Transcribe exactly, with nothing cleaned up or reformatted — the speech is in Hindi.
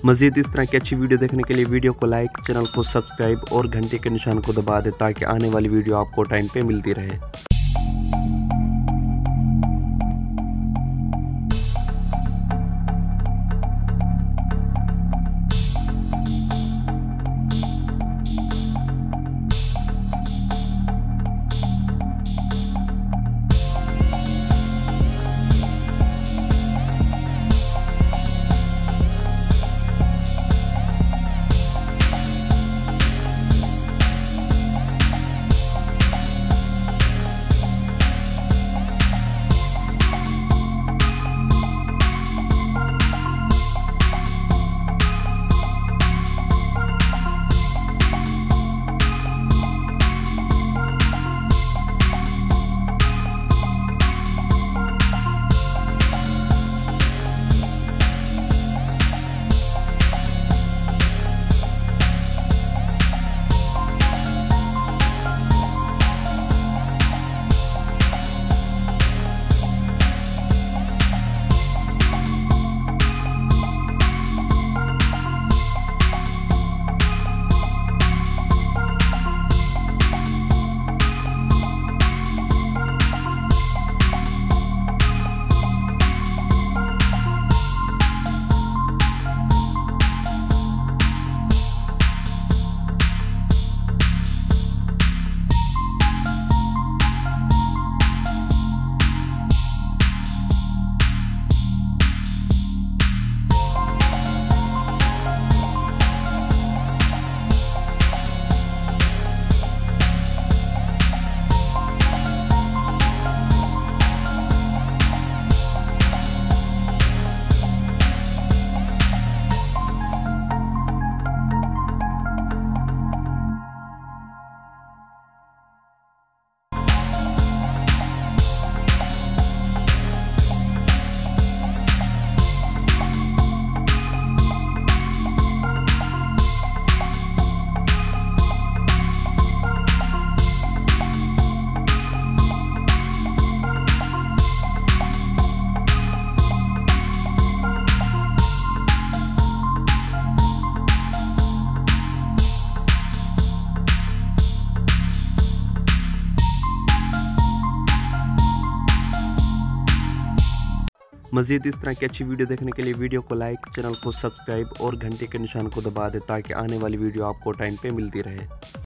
मज़ीद इस तरह की अच्छी वीडियो देखने के लिए वीडियो को लाइक, चैनल को सब्सक्राइब और घंटी के निशान को दबा दें ताकि आने वाली वीडियो आपको टाइम पे मिलती रहे। मज़ीद इस तरह की अच्छी वीडियो देखने के लिए वीडियो को लाइक, चैनल को सब्सक्राइब और घंटी के निशान को दबा दें ताकि आने वाली वीडियो आपको टाइम पे मिलती रहे।